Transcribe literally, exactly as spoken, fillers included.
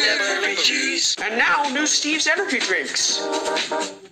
Celebrity cheese. And now, new Steve's energy drinks.